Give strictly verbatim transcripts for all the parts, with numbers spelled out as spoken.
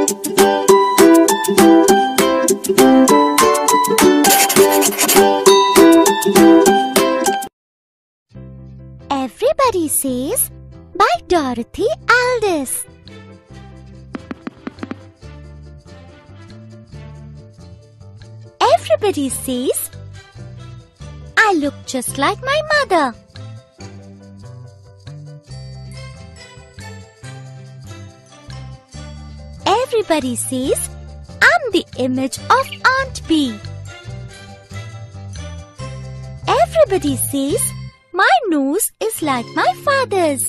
Everybody says by Dorothy Aldous. Everybody says I look just like my mother. Everybody says I'm the image of Aunt Bee. Everybody says my nose is like my father's.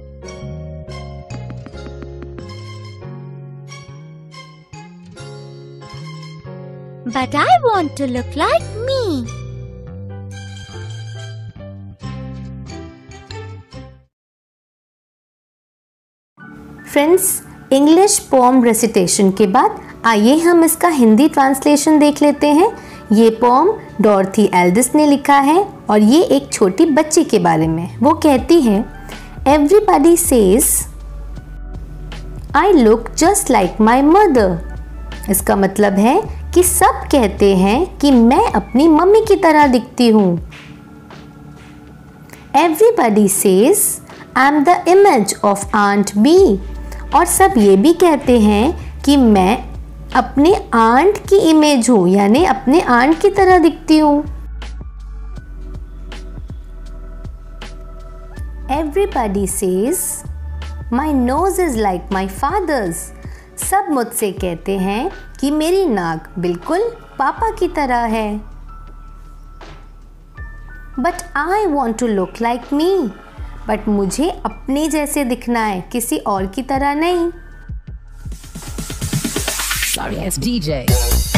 But I want to look like me. Friends, English poem recitation के बाद आइए हम इसका Hindi translation देख लेते हैं। ये pome डॉर्थी Aldous ने लिखा है और ये एक छोटी बच्ची के बारे में। वो कहती है, everybody says I look just like my mother. इसका मतलब है कि सब कहते हैं कि मैं अपनी मम्मी की तरह दिखती हूँ। Everybody says I am the image of aunt B. और सब ये भी कहते हैं कि मैं अपने आंट की इमेज हूँ, यानी अपने आंट की तरह दिखती हूँ। Everybody says my nose is like my father's. सब मुझसे कहते हैं कि मेरी नाक बिल्कुल पापा की तरह है। But I want to look like me. But मुझे अपने जैसे दिखना है, किसी और की तरह नहीं। Sorry, it's D J.